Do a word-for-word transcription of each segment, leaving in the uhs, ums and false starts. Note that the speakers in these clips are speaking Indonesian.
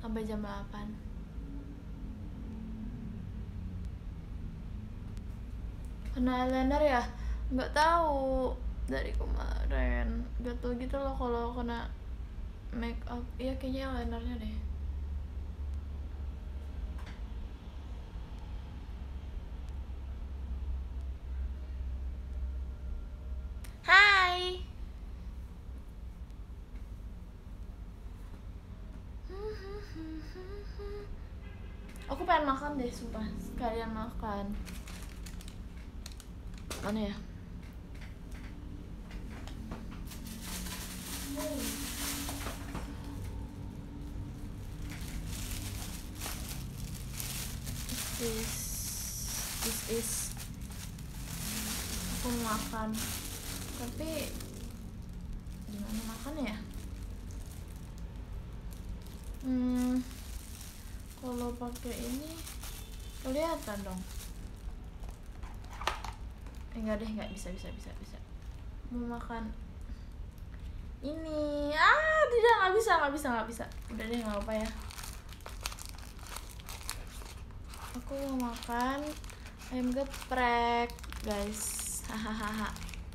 sampai jam delapan. Kena eyeliner ya? Nggak tahu, dari kemarin gatel gitu loh kalau kena make up. Iya kayaknya eyelinernya deh. Hai. Aku pengen makan deh, sumpah. Sekalian makan. Mana ya? This, this is aku mau makan, tapi gimana makan ya? Hmm, kalau pakai ini kelihatan dong. Eh, enggak deh, enggak bisa bisa bisa bisa. Mau makan ini, ah tidak, nggak bisa nggak bisa nggak bisa. Udah deh, nggak apa ya. Aku mau makan ayam geprek, guys. Hahaha.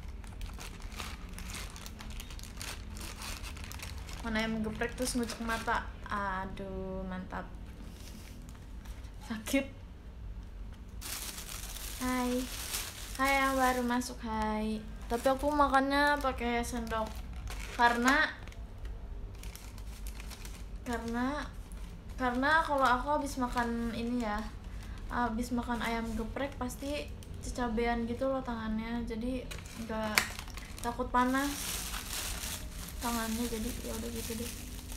Mana ayam geprek terus ngucek mata. Aduh, mantap. Sakit. Hai. Hai yang baru masuk, hai. Tapi aku makannya pakai sendok karena karena karena kalau aku habis makan ini ya, habis makan ayam geprek pasti kecabean gitu loh tangannya, jadi nggak, takut panas tangannya, jadi ya udah gitu deh.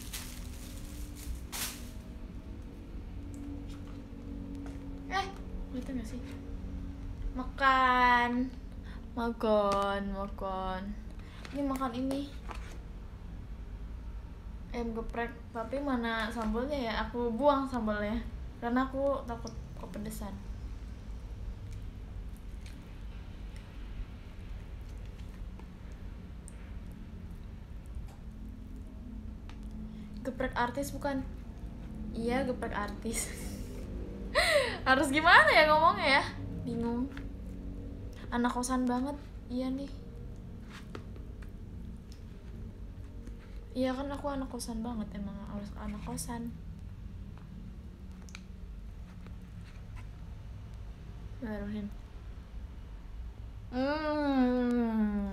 Eh, gitu nggak sih? Makan, makan, makan. Ini makan ini ayam geprek, tapi mana sambalnya ya? Aku buang sambalnya karena aku takut kepedesan. Geprek artis bukan? Iya, geprek artis. Harus gimana ya ngomongnya ya? Bingung. Anak kosan banget. Iya nih. Iya kan aku anak kosan banget, emang harus anak kosan. Baruhin. Hmm.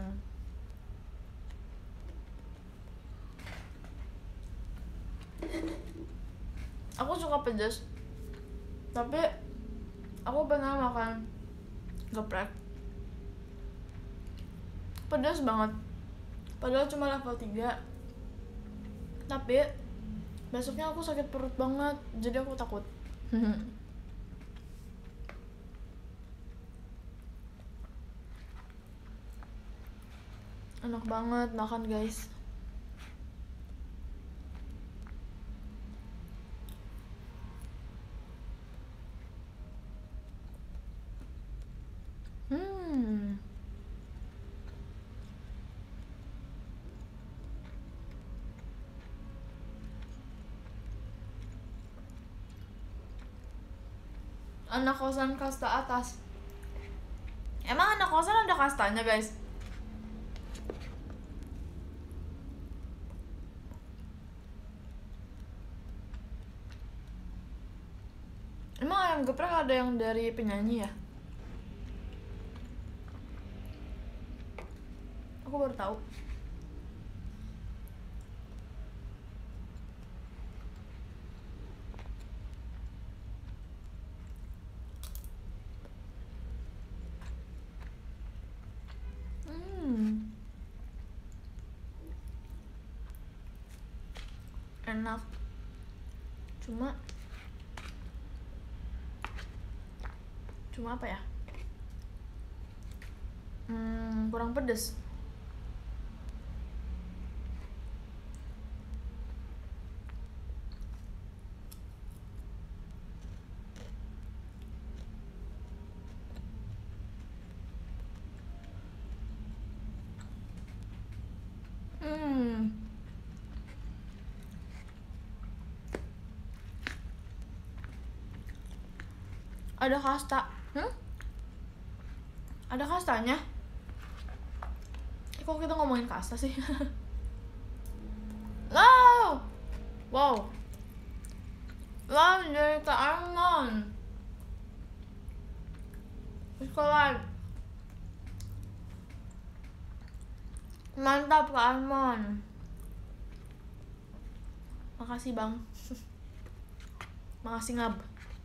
Aku suka pedas, tapi aku pernah makan geprek pedas banget, padahal cuma level tiga, tapi besoknya aku sakit perut banget, jadi aku takut. Enak banget makan, guys. Hmm. Anak kosan kasta atas. Emang anak kosan ada kastanya, guys? Emang ayam geprek ada yang dari penyanyi ya? Aku baru tahu. Hmm. Enak. Cuma Cuma apa ya? Hmm, kurang pedes. Hmm. Ada kasta. Hmm? Ada kastanya? Eh, kok kita ngomongin kasta sih? Wow. Wow. Wow, dari Kak Armon. Sekolah. Mantap Kak Armon. Makasih Bang. Makasih Ngab.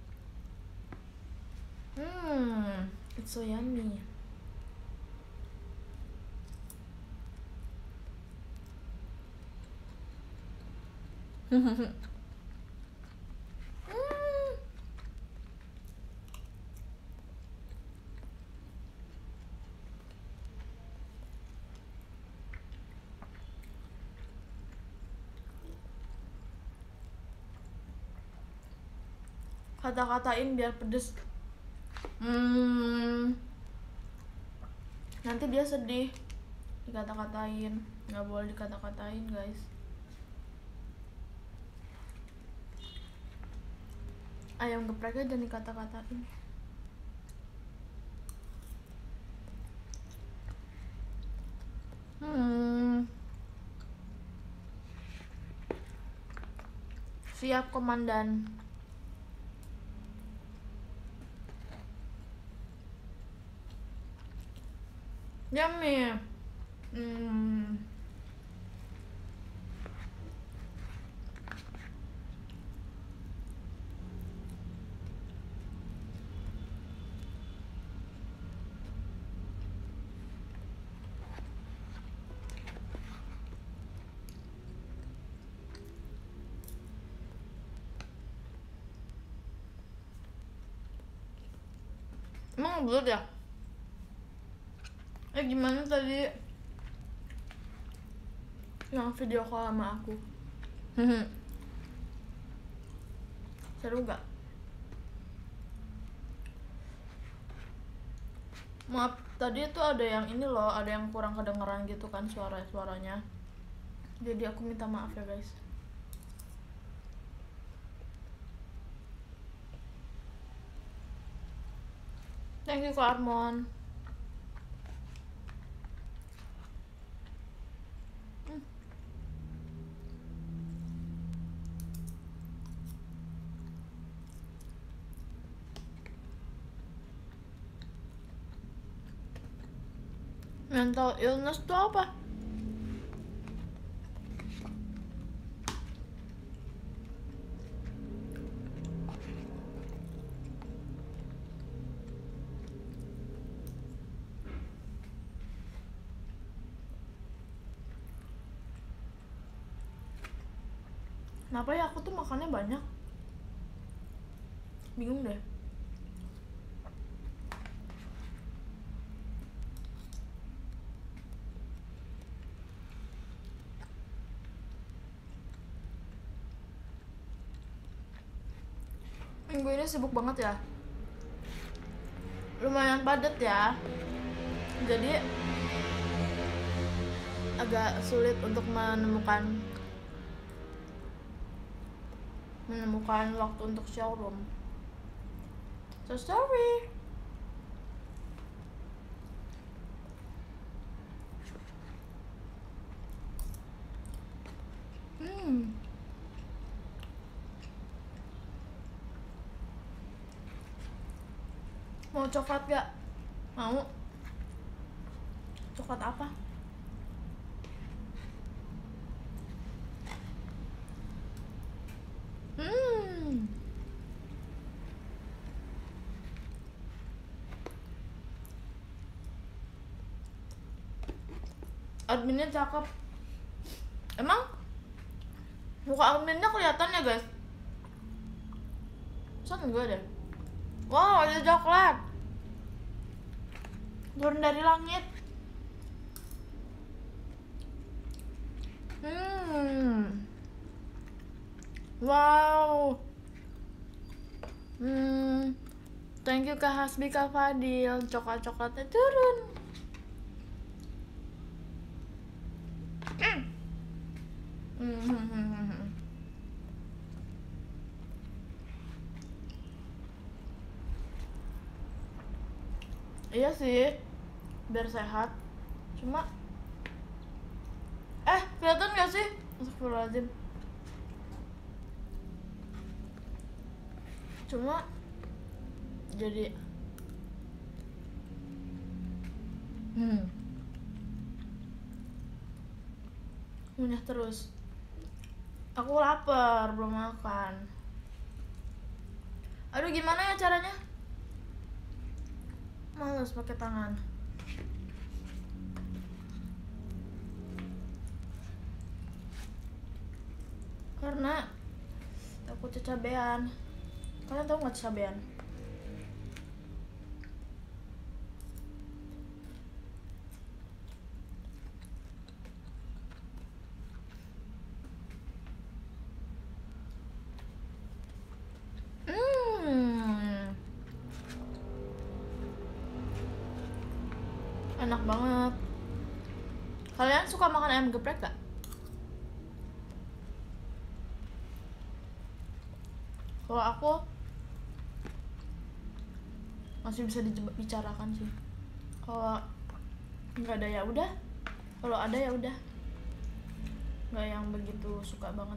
Hmm, it's so yummy. Hmm. Kata-katain biar pedes. Hmm. Nanti dia sedih dikata-katain. Nggak boleh dikata-katain guys. Ayam gepreknya jangan dikata-katain. Hmm. Siap komandan. Yummy. Hmm. Emang belut ya? Eh gimana tadi yang video call sama aku? Seru gak? Maaf, tadi tuh ada yang ini loh, ada yang kurang kedengeran gitu kan suara-suaranya. Jadi aku minta maaf ya guys. Thank you Kak Armon. Hmm. Mental illness tuh apa? Kenapa ya aku tuh makannya banyak? Bingung deh. Minggu ini sibuk banget ya. Lumayan padat ya. Jadi agak sulit untuk menemukan menemukan waktu untuk showroom. So sorry. Hmm. Mau coklat gak? Mau? Coklat apa? Hmm. Adminnya cakep. Emang? Muka adminnya kelihatan ya guys? Masa enggak deh? Wow, ada coklat turun dari langit. Hmm. Wow. Hmm. Thank you Kak Hasbi, Kak Fadil. Coklat-coklatnya turun. Hmm. Hmm. Iya sih, biar sehat. Cuma eh kelihatan gak sih? Astagfirullahaladzim. Cuma jadi hmm munyah terus. Aku lapar, belum makan. Aduh, gimana ya caranya? Males pakai tangan. Karena takut kecabean. Kalian tahu nggak kecabean? Hmm, enak banget. Kalian suka makan ayam geprek gak? Kalau aku masih bisa dibicarakan sih. Kalau nggak ada ya udah. Kalau ada ya udah. Nggak yang begitu suka banget.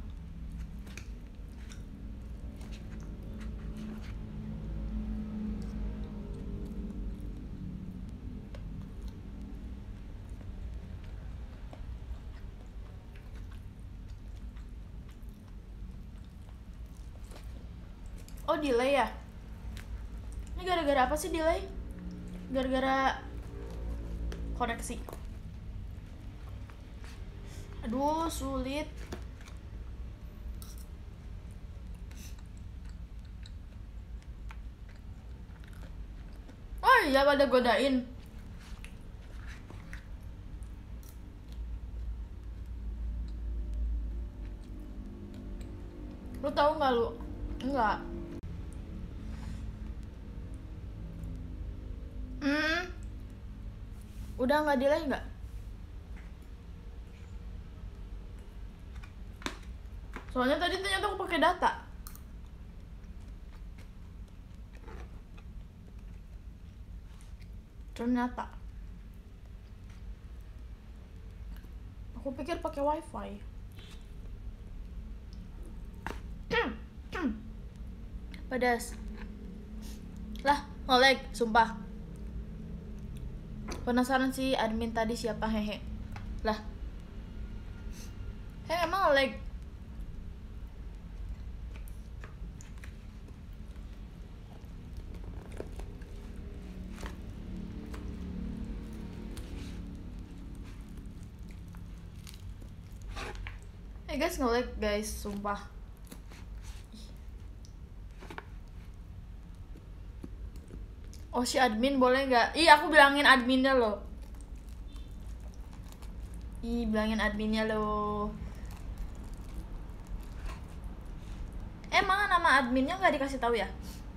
Oh, delay ya? Ini gara-gara apa sih delay? Gara-gara koneksi. Aduh, sulit. Oh iya, pada godain. Lu tahu nggak lu? Enggak. Hmm. Udah nggak delay nggak? Soalnya tadi ternyata aku pakai data. Ternyata. Aku pikir pakai wifi. Pedas. Lah, nge-lag, sumpah. Penasaran sih admin tadi siapa, hehe. Lah. Eh, emang nge-lag. Eh guys, nge-lag guys, sumpah. Oh, si admin boleh nggak? Ih, aku bilangin adminnya loh. Ih, bilangin adminnya loh. Emang nama adminnya nggak dikasih tahu ya?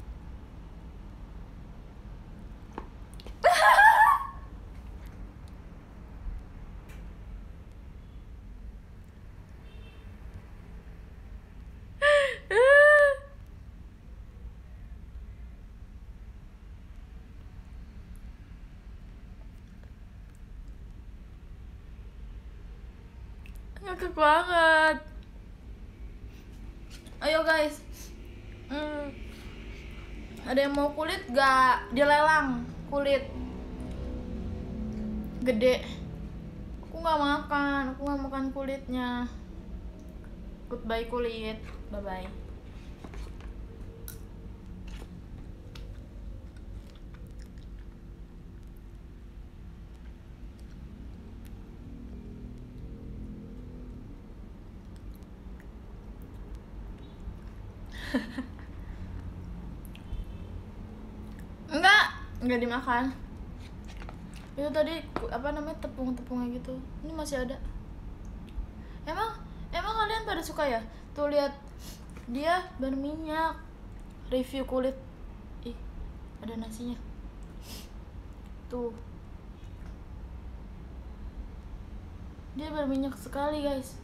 Ngakak banget. Ayo guys. Hmm, ada yang mau kulit gak? Dilelang kulit gede. Aku gak makan. Aku gak makan kulitnya. Goodbye kulit. Bye bye. Enggak, enggak dimakan. Itu tadi apa namanya, tepung-tepungnya gitu. Ini masih ada. Emang emang kalian pada suka ya? Tuh lihat, dia berminyak. Review kulit. Ih, ada nasinya. Tuh. Dia berminyak sekali, guys.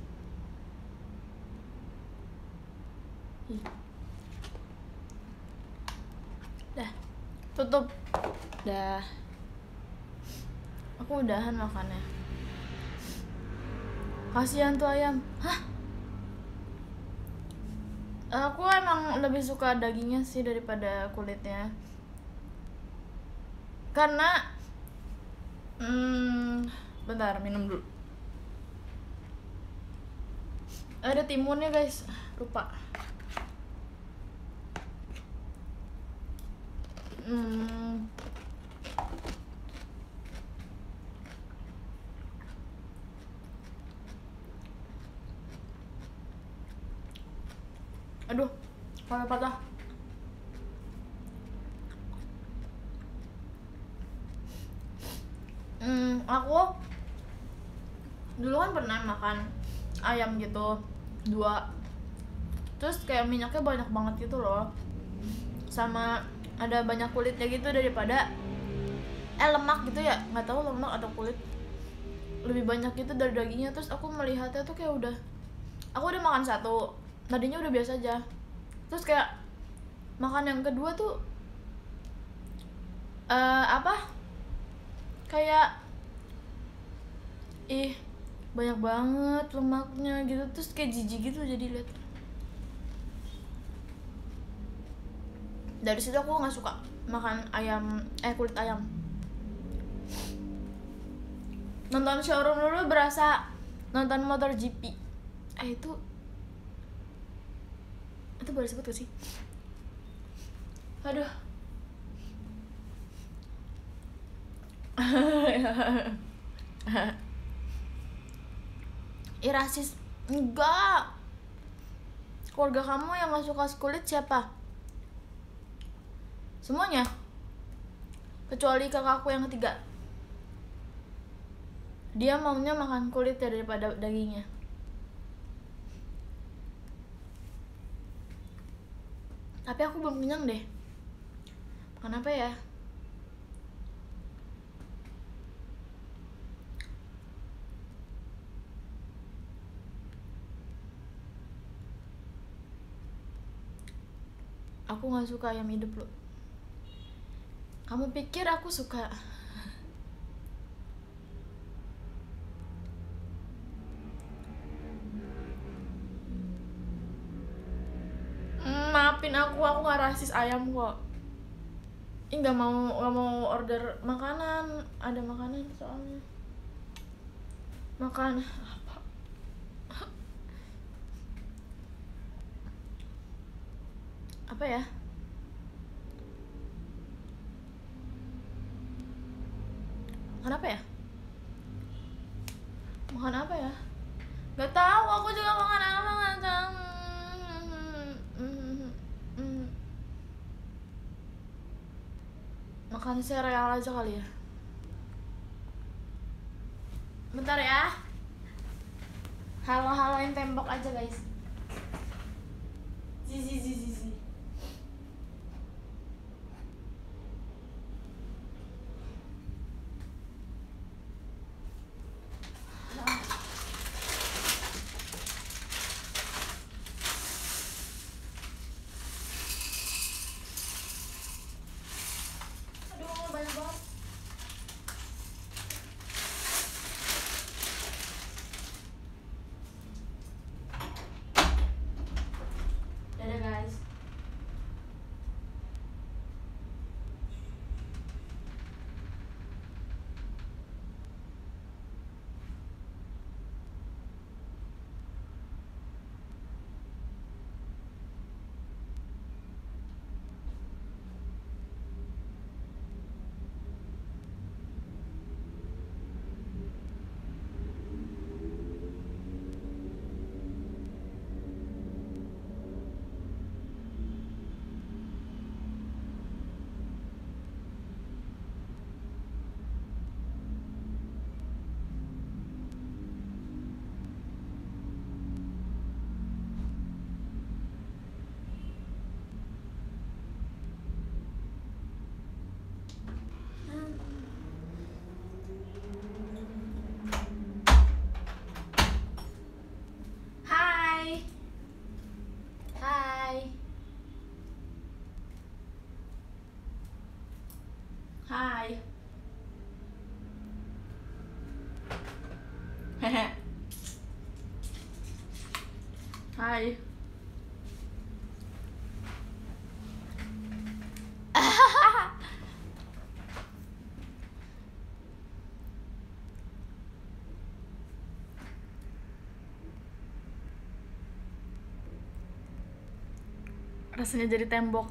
Ih. Dah, tutup. Dah. Aku udahan makannya. Kasihan tuh ayam. Hah? Aku emang lebih suka dagingnya sih daripada kulitnya. Karena hmm, bentar, minum dulu. Ada timunnya guys, lupa. Hmm. Aduh, kalau patah. Hmm, aku dulu kan pernah makan ayam gitu dua, terus kayak minyaknya banyak banget gitu loh, sama ada banyak kulitnya gitu daripada eh lemak gitu ya, nggak tahu lemak atau kulit, lebih banyak gitu dari dagingnya. Terus aku melihatnya tuh kayak udah, aku udah makan satu, tadinya udah biasa aja, terus kayak makan yang kedua tuh uh, apa kayak ih banyak banget lemaknya gitu, terus kayak jijik gitu jadi lihat. Dari situ aku nggak suka makan ayam, eh kulit ayam. Nonton showroom dulu berasa nonton motor G P. Eh itu itu boleh sebut gak sih? Aduh. Ih rasis. Enggak. Keluarga kamu yang gak suka kulit siapa? Semuanya? Kecuali kakakku yang ketiga. Dia maunya makan kulit ya daripada dagingnya. Tapi aku belum kenyang deh. Makan apa ya? Aku gak suka ayam hidup loh. Kamu pikir aku suka? Maafin aku, aku gak rasis ayam kok. Ih gak mau, gak mau order makanan. Ada makanan soalnya. Makan apa? Apa ya? Makan apa ya? Makan apa ya? Gak tahu, aku juga makan apa gak tahu. Makan sereal aja kali ya. Bentar ya. Halo-haloin tembok aja guys. Zizi zizi zizi. Aduh banyak banget. Dadah guys. Hai. Hai. Hai. Hai. Rasanya jadi tembok.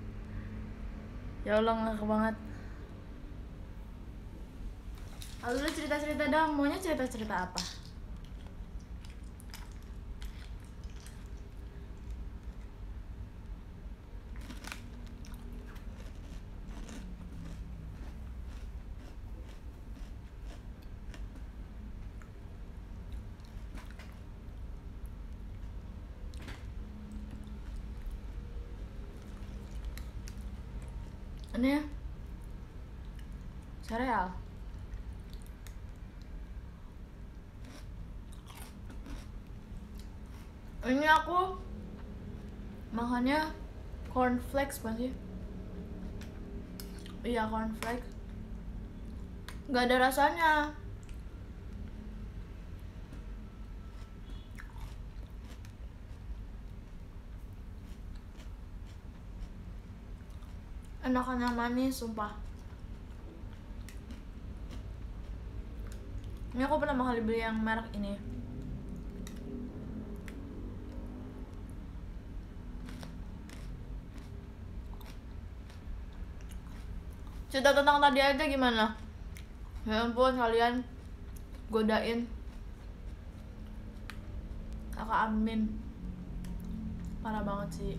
Ya Allah, ngakak banget. Lalu lu cerita-cerita dong, maunya cerita-cerita apa? Ini ya, sereal. Ini aku makannya cornflakes bukan sih? Iya, cornflakes. Gak ada rasanya. Enakan yang manis, sumpah. Ini aku pertama kali beli yang merek ini. Cerita tentang tadi aja gimana? Ya ampun, kalian godain Kakak Amin. Parah banget sih.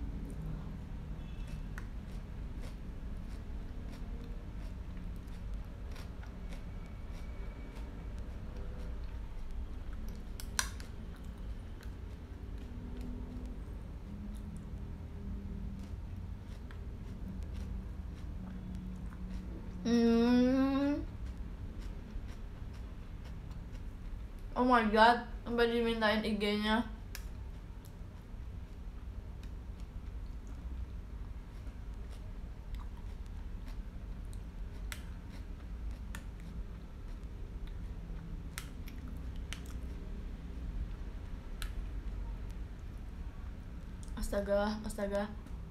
Hmm. Oh my god, sampai dimintain I G-nya. Astaga, astaga.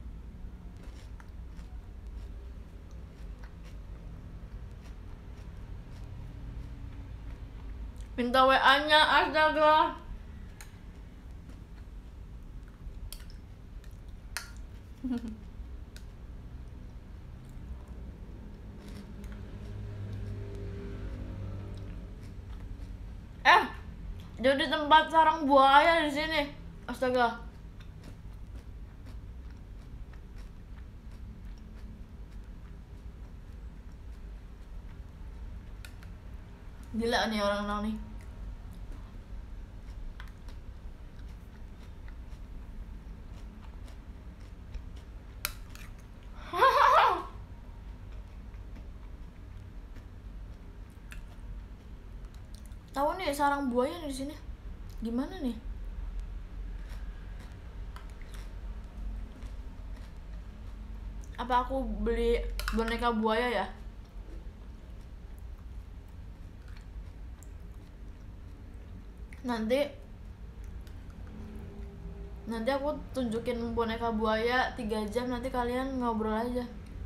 Minta W A-nya, astaga. Eh, jadi tempat sarang buaya di sini. Astaga. Gila nih orang-orang nih. Tahu nih sarang buaya nih di sini. Gimana nih? Apa aku beli boneka buaya ya? Nanti Nanti aku tunjukin boneka buaya tiga jam, nanti kalian ngobrol aja.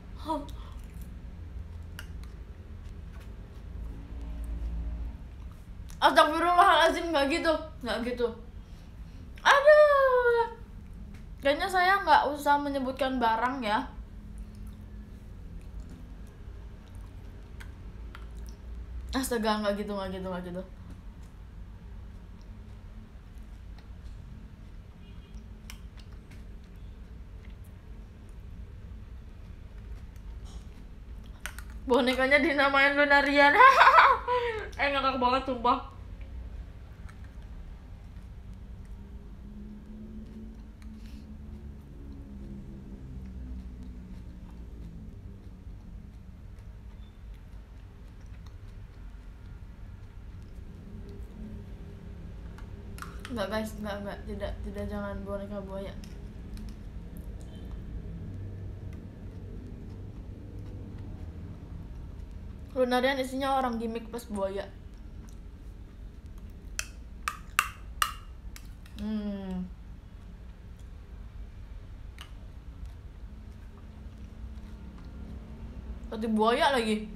Astagfirullahaladzim, nggak gitu, nggak gitu. Aduh, kayaknya saya nggak usah menyebutkan barang ya. Astaga, nggak gitu, nggak gitu, nggak gitu. Bonekanya dinamain Lunarian. Eh, ngakak banget sumpah. Enggak guys, enggak, enggak, tidak, tidak, jangan boneka buaya. Lunarian isinya orang gimmick plus buaya. Hmm. Roti buaya lagi.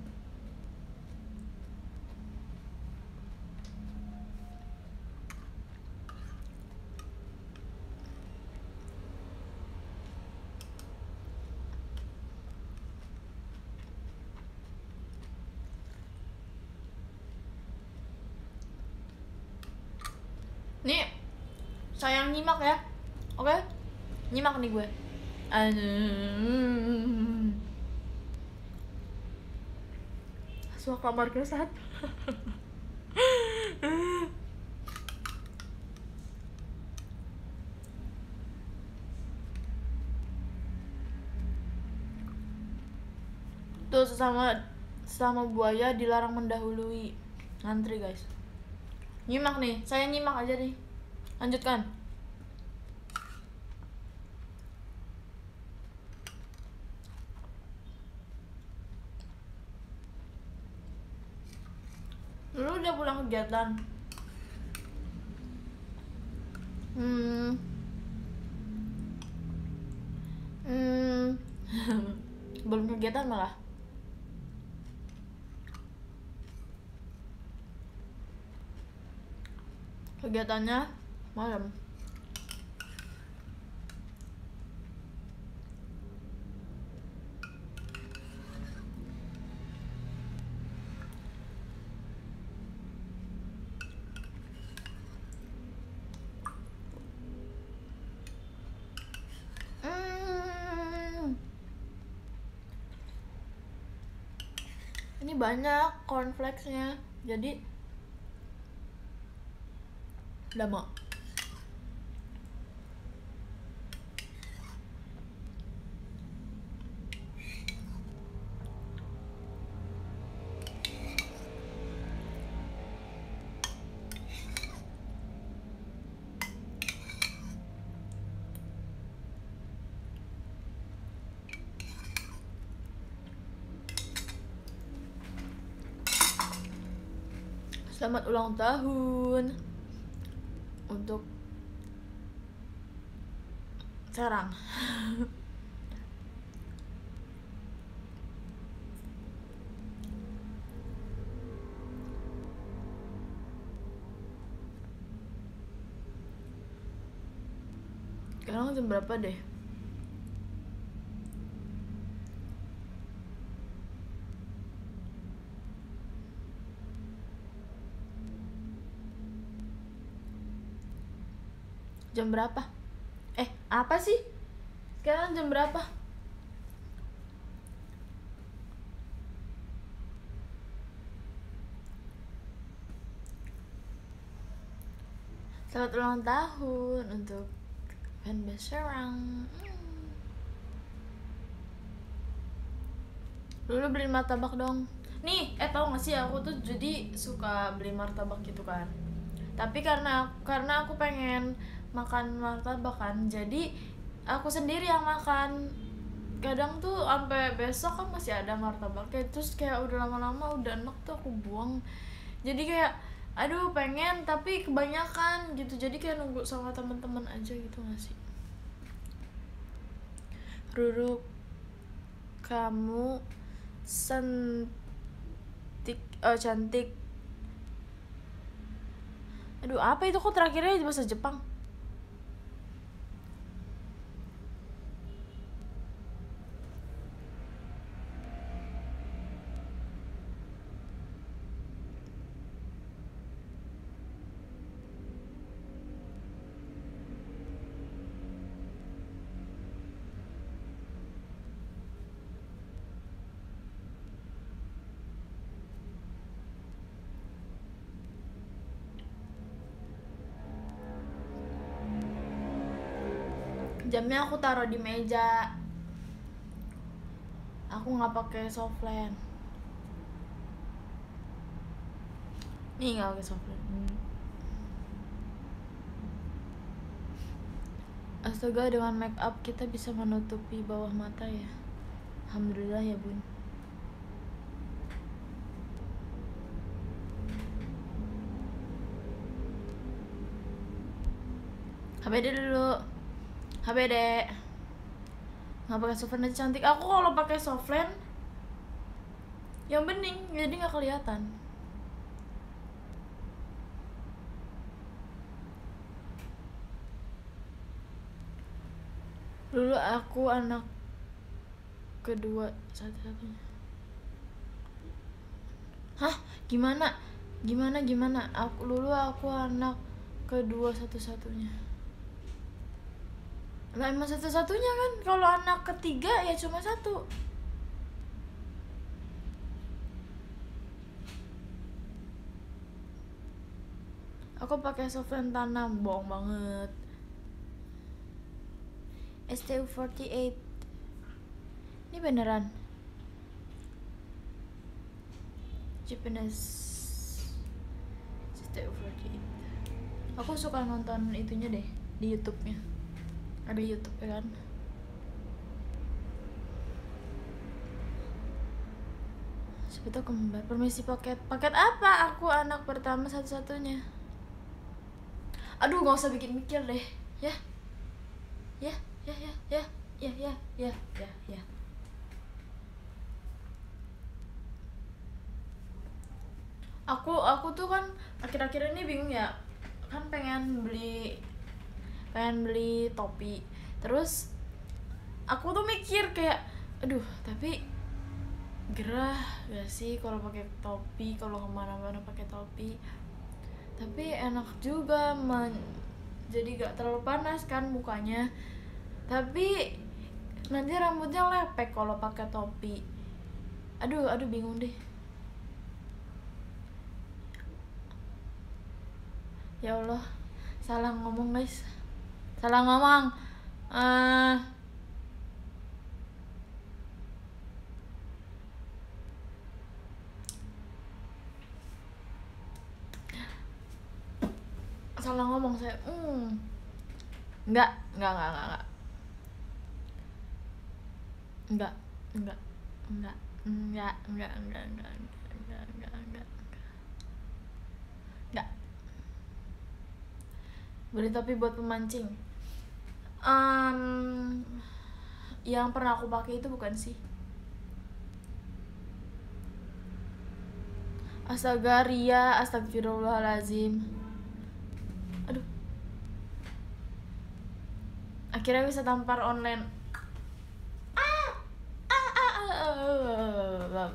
Nih, sayang nyimak ya. Oke? Nyimak nih gue. Masuk kamar ke satu. Tuh sesama sesama buaya dilarang mendahului. Ngantri guys. Nyimak nih, saya nyimak aja nih. Lanjutkan. Lu udah pulang kegiatan? Hmm. Hmm. Belum kegiatan malah. Kegiatannya malam. Hmm. Ini banyak cornflakesnya, jadi udah mau. Selamat ulang tahun untuk Serang. Sekarang jam berapa deh? Jam berapa? Eh, apa sih? Sekarang jam berapa? Selamat ulang tahun untuk fanbase Serang. Hmm. Dulu beli martabak dong. Nih, eh tau gak sih aku tuh jadi suka beli martabak gitu kan. Tapi karena karena aku pengen makan martabak kan, jadi aku sendiri yang makan. Kadang tuh sampai besok kan masih ada martabaknya, terus kayak udah lama-lama udah enak tuh aku buang. Jadi kayak aduh pengen tapi kebanyakan gitu, jadi kayak nunggu sama teman-teman aja gitu nggak sih. Ruru, kamu sentik oh cantik. Aduh apa itu kok terakhirnya di bahasa Jepang? Jamnya aku taruh di meja. Aku nggak pakai softland. Nih nggak pakai softland. Hmm. Astaga, dengan make up kita bisa menutupi bawah mata ya. Alhamdulillah ya bun. H B D dulu. H B D. Nggak pakai softland aja cantik. Aku kalau pakai softland yang bening, jadi nggak kelihatan. Dulu aku anak kedua satu-satunya. Hah? Gimana? Gimana gimana? Aku dulu aku anak kedua satu-satunya. Lah emang satu-satunya kan? Kalau anak ketiga ya cuma satu. Aku pakai solvent tanam, bohong banget. S T U empat delapan. Ini beneran. Japanese S T U empat delapan. Aku suka nonton itunya deh di YouTube-nya. Ada YouTube ya kan. Siapa tau kembar. Permisi paket. Paket apa? Aku anak pertama satu-satunya. Aduh, nggak usah bikin mikir deh, ya, ya, ya, ya, ya, ya, ya, ya, ya, ya. Aku, aku tuh kan akhir-akhir ini bingung ya, kan pengen beli, pengen beli topi. Terus aku tuh mikir kayak, aduh, tapi gerah gak sih kalau pakai topi, kalau kemana-mana pakai topi. Tapi enak juga, men- jadi gak terlalu panas kan mukanya. Tapi nanti rambutnya lepek kalau pakai topi. Aduh, aduh bingung deh. Ya Allah, salah ngomong guys, salah ngomong. Uh, salah ngomong saya. Hmm. Enggak, enggak, enggak, enggak, enggak, enggak, enggak, enggak, enggak, enggak, enggak, enggak, enggak, enggak, enggak, enggak. Beli topi buat pemancing. Um, yang pernah aku pakai itu bukan sih. Astaga, Ria, astagfirullahalazim. Aduh. Akhirnya bisa tampar online. Ah, ah, ah, ah, ah.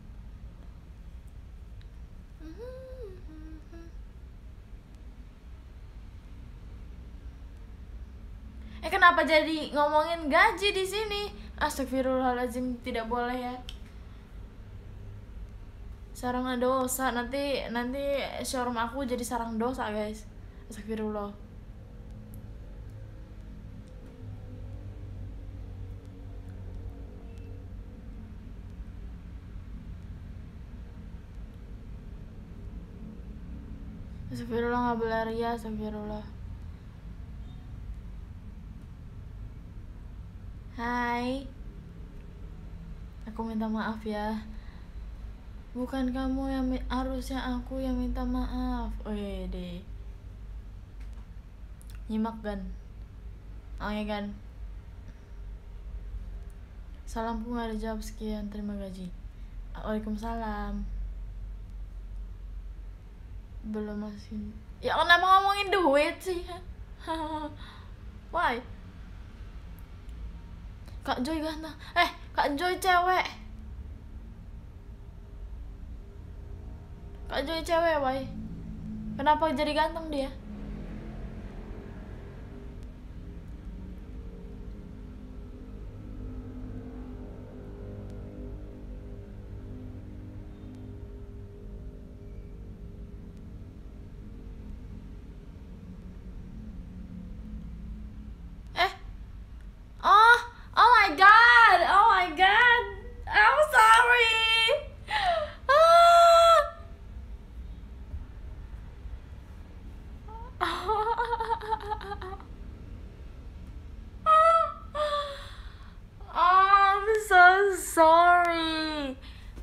Eh kenapa jadi ngomongin gaji di sini? Astagfirullahaladzim, tidak boleh ya. Sarang dosa, nanti nanti showroom aku jadi sarang dosa guys. Astagfirullah. Astagfirullah, nggak boleh ria, astagfirullah. Hai, aku minta maaf ya. Bukan kamu yang harusnya aku yang minta maaf. Wede. Nyimak kan? Oh ya kan? Salamku nggak dijawab, sekian, terima gaji. Waalaikumsalam. Belum masih. Ya kenapa ngomongin duit sih? Why? Kak Joy ganteng. Eh, Kak Joy cewek. Kak Joy cewek, why? Kenapa jadi ganteng dia? Eh. Oh, oh my god. Oh my god. I'm sorry. Oh, I'm so sorry.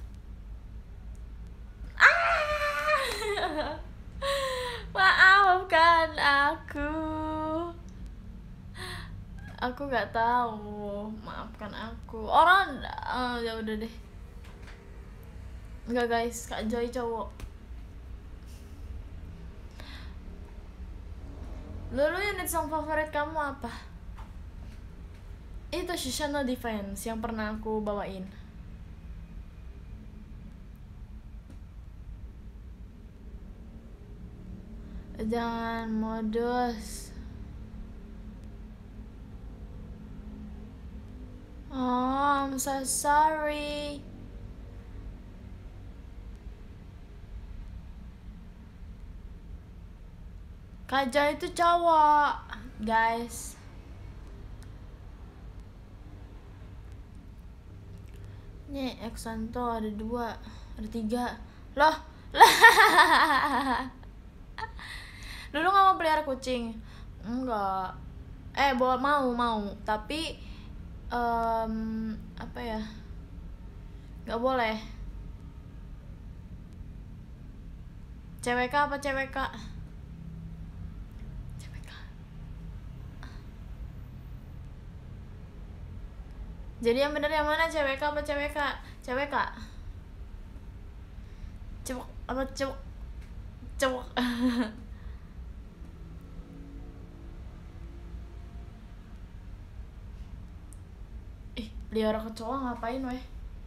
Ah! Maafkan aku. Aku nggak tahu. Maafkan aku. Orang uh, ya udah deh. Enggak guys, Kak Joy cowok. Lalu unit song favorit kamu apa? Itu Shishano Defense yang pernah aku bawain. Jangan modus. Oh, I'm so sorry. Kaja itu cowok, guys. Nih, Exanto ada dua, ada tiga. Loh, lah. Dulu nggak mau pelihara kucing, enggak. Eh, bawa mau mau, tapi um, apa ya? Nggak boleh. C W K apa C W K? C W K. Jadi yang bener yang mana, C W K apa C W K? C W K. Cewek apa cewek? Cewek. Ih, pelihara kecoa ngapain weh?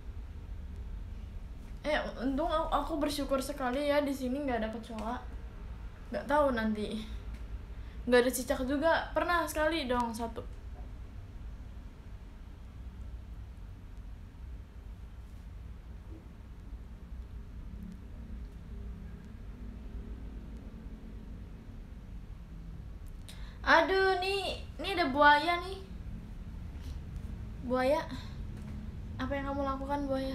Eh, untung aku bersyukur sekali ya di sini nggak ada kecoa. Nggak tahu nanti. Nggak ada cicak juga. Pernah sekali dong satu. Aduh, nih, nih ada buaya nih. Buaya. Apa yang kamu lakukan, buaya?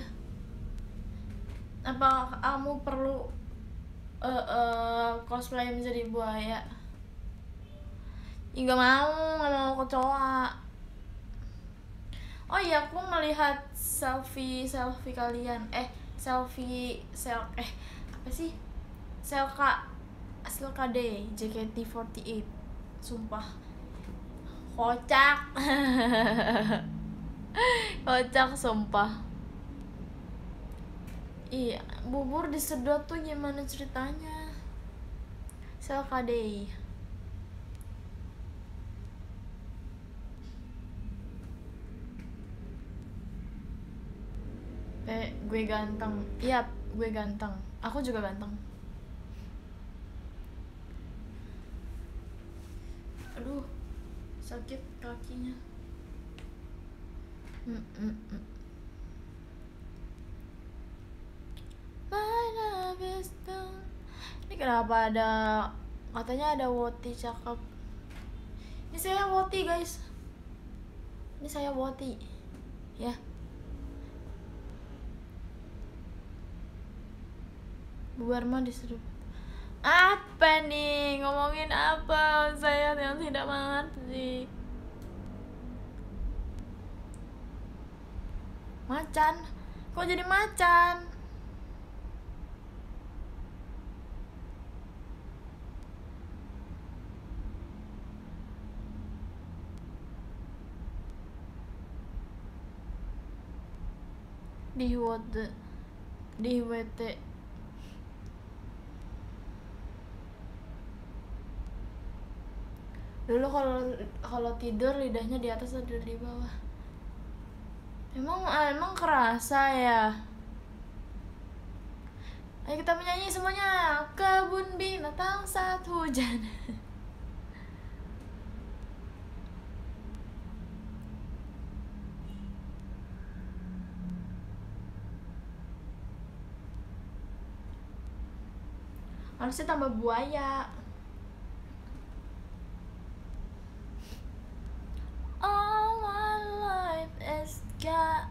Apa kamu perlu uh, uh, cosplay menjadi buaya? Nggak mau, nggak mau kecoa. Oh iya, aku melihat selfie selfie kalian. Eh, selfie sel eh apa sih? Selka Selka D J K T empat delapan. Sumpah kocak. Kocak sumpah. Iya, bubur disedot tuh gimana ceritanya? Selka D. Eh, gue ganteng. Iya, gue ganteng. Aku juga ganteng. Aduh, sakit kakinya. Mm -mm -mm. My love is done. Ini kenapa ada, katanya ada Woti cakep. Ini saya Woti guys. Ini saya Woti. Ya. Bubar mah disedup. Apa nih? Ngomongin apa? Saya yang tidak mengerti. Macan? Kok jadi macan? Di W T di W T dulu kalau kalau tidur lidahnya di atas atau di bawah. Emang emang kerasa ya. Ayo kita menyanyi semuanya. Kebun binatang saat hujan. Harusnya tambah buaya. All my life is gone.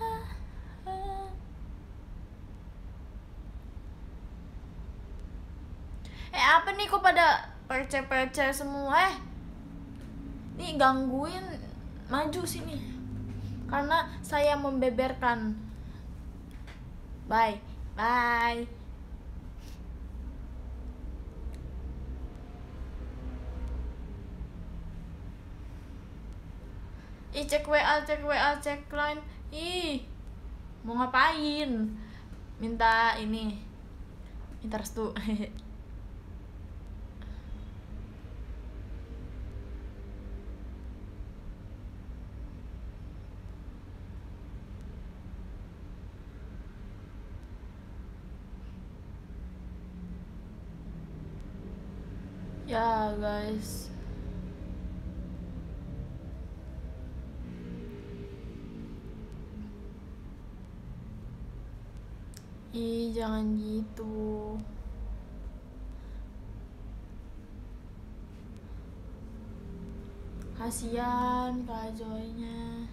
Eh apa nih, kok pada pece-pece semua? Eh nih gangguin, maju sini karena saya membeberkan. Bye bye. Ih, cek W A, cek W A, cek line. Ih, mau ngapain? minta ini, minta restu. Ya guys, ih jangan gitu. Kasian Kak Joy-nya.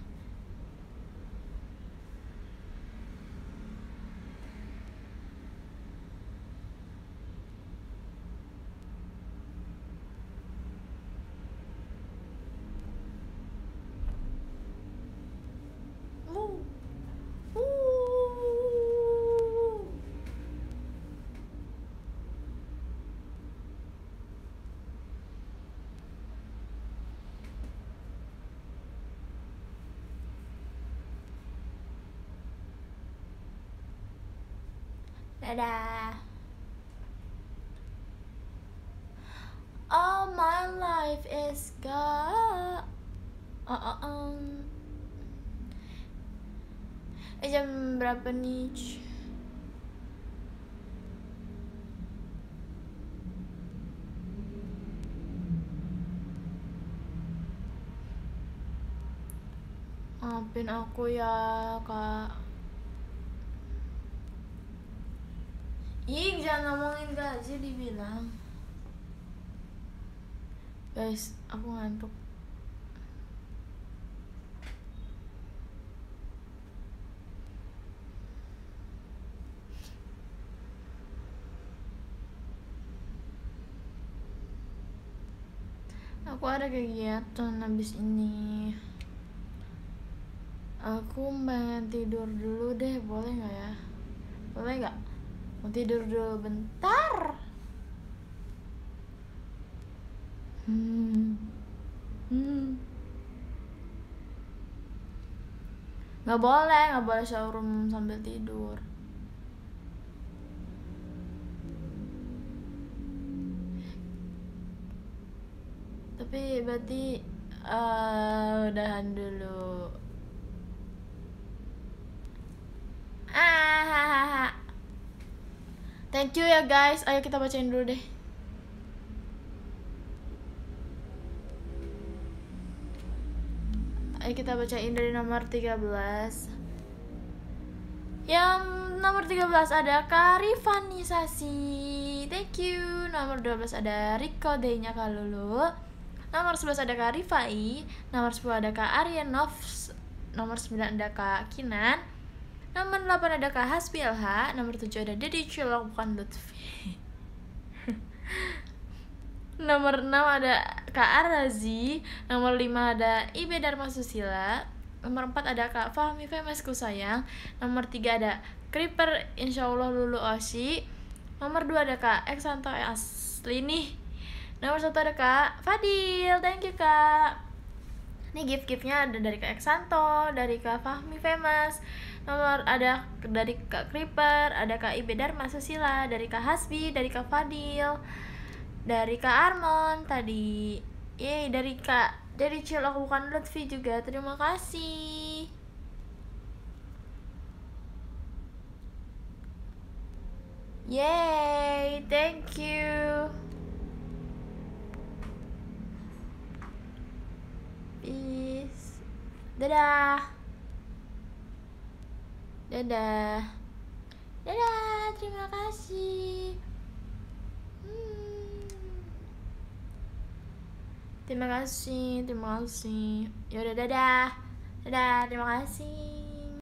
Uh. Uh. Dadah. All my life is gone. Uh, uh, um. Eh jam berapa nih? Maafin aku ya Kak. Ih jangan ngomongin gaji dibilang. Guys, aku ngantuk. Aku ada kegiatan habis ini. Aku pengen tidur dulu deh, boleh nggak ya? Boleh nggak? Mau tidur dulu bentar. Hmm. Hmm. Nggak boleh, nggak boleh showroom sambil tidur. Tapi berarti uh, udahan dulu. Ah, thank you ya guys. Ayo kita bacain dulu deh. Ayo kita bacain dari nomor tiga belas. Yang nomor tiga belas ada Karifanisasi. Thank you. Nomor dua belas ada Riko D-nya Kalulu. Nomor sebelas ada Kak Rifai. Nomor sepuluh ada Kak Aryanov. Nomor sembilan ada Kak Kinan. Nomor delapan ada Kak Hasbi L H. Nomor tujuh ada Dedi Cilok bukan Lutfi. Nomor enam ada Kak Arazi. Nomor lima ada Ibe Dharma Susila. Nomor empat ada Kak Fahmi Famesku sayang. Nomor tiga ada Creeper Insyaallah Lulu Oshi. Nomor dua ada Kak Eksanto Asli nih. Nomor satu ada Kak Fadil. Thank you Kak. Nih gift-giftnya ada dari Kak Eksanto, dari Kak Fahmi Famous. Nomor ada dari Kak Creeper, ada Kak Ibe Dharma Susila, dari Kak Hasbi, dari Kak Fadil, dari Kak Armon tadi. Yeay, dari Kak dari Cilok bukan Lutfi juga. Terima kasih. Yeay, thank you. Peace. Dadah. Dadah. Dadah, terima kasih. Hmm. Terima kasih, terima kasih. Yaudah, dadah. Dadah, terima kasih.